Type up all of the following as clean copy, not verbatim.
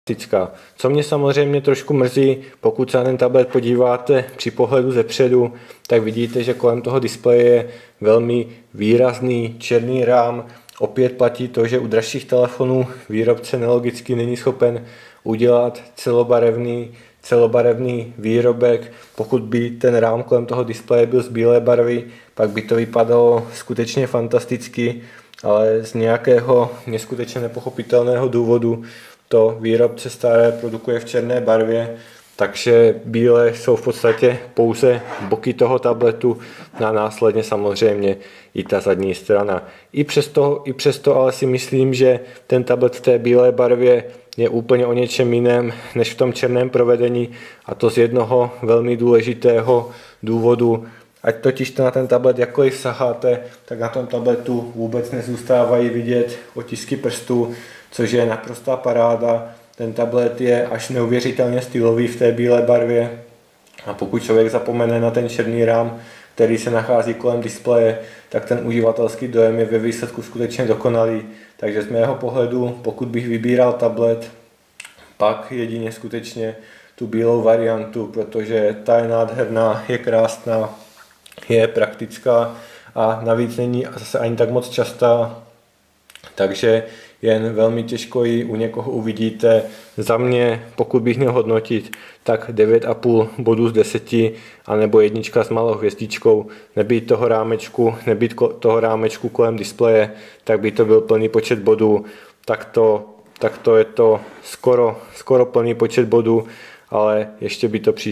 Co mě samozřejmě trošku mrzí, pokud se na ten tablet podíváte při pohledu zepředu, tak vidíte, že kolem toho displeje je velmi výrazný černý rám. Opět platí to, že u dražších telefonů výrobce nelogicky není schopen udělat celobarevný výrobek. Pokud by ten rám kolem toho displeje byl z bílé barvy, pak by to vypadalo skutečně fantasticky, ale z nějakého neskutečně nepochopitelného důvodu to výrobce staré produkuje v černé barvě, takže bílé jsou v podstatě pouze boky toho tabletu a následně samozřejmě i ta zadní strana. I přesto ale si myslím, že ten tablet v té bílé barvě je úplně o něčem jiném než v tom černém provedení, a to z jednoho velmi důležitého důvodu. Ať totiž to na ten tablet jakkoliv saháte, tak na tom tabletu vůbec nezůstávají vidět otisky prstů, což je naprostá paráda. Ten tablet je až neuvěřitelně stylový v té bílé barvě a pokud člověk zapomene na ten černý rám, který se nachází kolem displeje, tak ten uživatelský dojem je ve výsledku skutečně dokonalý. Takže z mého pohledu, pokud bych vybíral tablet, pak jedině skutečně tu bílou variantu, protože ta je nádherná, je krásná, je praktická a navíc není zase ani tak moc častá, takže jen velmi těžko ji u někoho uvidíte. Za mě, pokud bych měl hodnotit, tak 9,5 bodů z 10, anebo jednička s malou hvězdičkou. Nebýt toho rámečku kolem displeje, tak by to byl plný počet bodů. Tak to je to skoro plný počet bodů, ale ještě by to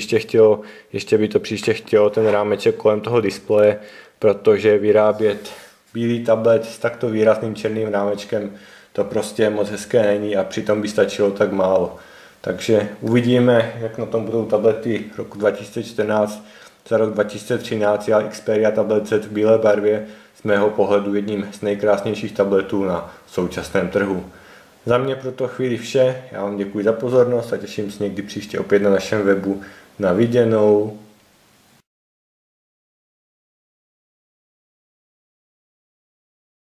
příště chtělo ten rámeček kolem toho displeje, protože vyrábět bílý tablet s takto výrazným černým rámečkem, to prostě moc hezké není a přitom by stačilo tak málo. Takže uvidíme, jak na tom budou tablety roku 2014. Za rok 2013 je XPERIA tablet Z v bílé barvě z mého pohledu jedním z nejkrásnějších tabletů na současném trhu. Za mě pro to chvíli vše, já vám děkuji za pozornost a těším se někdy příště opět na našem webu. Na viděnou.